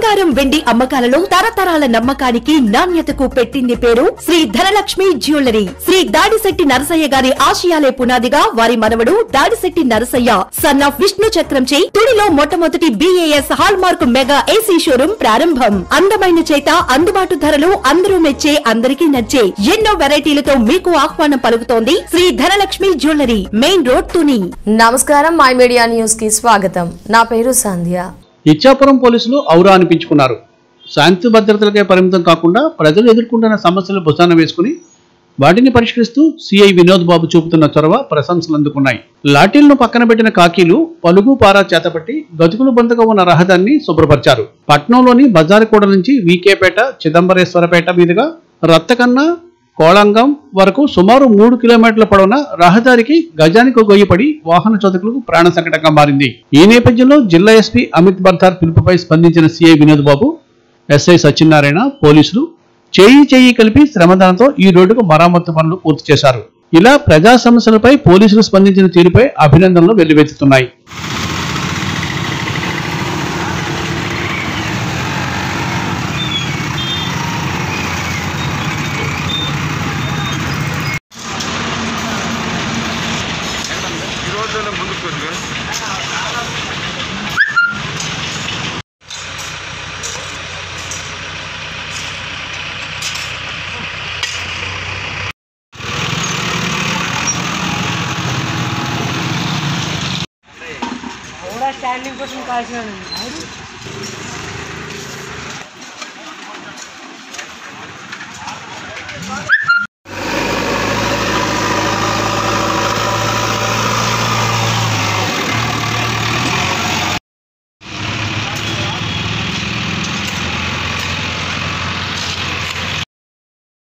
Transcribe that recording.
బంగారం వెండి అమ్మకాలలో తరతరాల నమ్మకానికి నాణ్యతకు పెట్టింది పేరు శ్రీ ధనలక్ష్మి జ్యువెలరీ. శ్రీ దాడిశెట్టి నరసయ్య గారి ఆశయాలే పునాదిగా వారి మనవడు దాడిశెట్టి నరసయ్య సన్ ఆఫ్ విష్ణు చక్రంచే తుడిలో మొట్టమొదటి BAS hallmark mega AC showroom ప్రారంభం. అందమైన చేత అందుబాటు ధరలు అందరూ మెచ్చే అందరికీ నచ్చే ఎన్నో వెరైటీలతో మీకు ఆహ్వానం పలుకుతోంది Sri Dhanalakshmi jewellery, main road, Tuni. నమస్కారం, మై మీడియా న్యూస్ కి స్వాగతం. నా పేరు సంధ్య. ఇచ్చాపురం పోలీసులు ఔరా అనిపించుకున్నారు. శాంతి భద్రతలకే పరిమితం కాకుండా ప్రజలు ఎదుర్కొంటున్న సమస్యలు భుజాన వేసుకుని వాటిని పరిష్కరిస్తూ సిఐ వినోద్ బాబు చూపుతున్న చొరవ ప్రశంసలు అందుకున్నాయి. లాఠీలను పక్కన పెట్టిన కాకీలు పలుగు పారా చేతపట్టి గతుకులు బంతగా ఉన్న రహదారిని శుభ్రపరిచారు. పట్నంలోని బజారుకోడ నుంచి వీకేపేట, చిదంబరేశ్వరపేట మీదుగా రత్తకన్నా కోళంగం వరకు సుమారు 3 కిలోమీటర్ల పొడవున రహదారికి గజానికి గొయ్యిపడి వాహన చోదకులకు ప్రాణ సంకటంగా మారింది. ఈ నేపథ్యంలో జిల్లా ఎస్పీ అమిత్ బర్ధార్ పిలుపుపై స్పందించిన సిఐ వినోద్ బాబు, ఎస్ఐ సత్యనారాయణ, పోలీసులు చేయి కలిపి శ్రమదానంతో ఈ రోడ్డుకు మరామత్తు పనులు పూర్తి చేశారు. ఇలా ప్రజా సమస్యలపై పోలీసులు స్పందించిన తీరుపై అభినందనలు వెల్లువెత్తుతున్నాయి. స్టాండింగ్ కోసం కాల్చినాను.